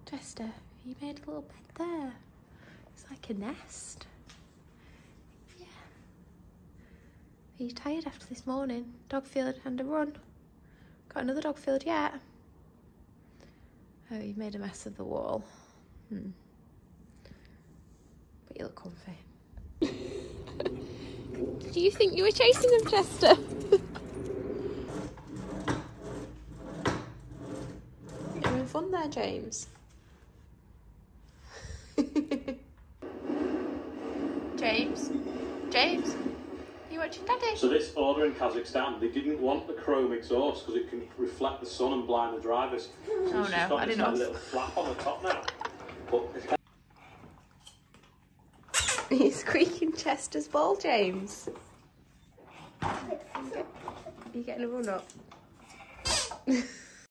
Chester, you made a little bed there. It's like a nest. Yeah. Are you tired after this morning? Dog field and a run. Got another dog field yet? Oh, you've made a mess of the wall. But you look comfy. Do you think you were chasing them, Chester? You're having fun there, James. James? James? You watching Daddy? So this order in Kazakhstan, they didn't want the chrome exhaust because it can reflect the sun and blind the drivers. So Oh no, I didn't know. A little flap on the top now. But He's squeaking Chester's ball, James. Are you getting a run up?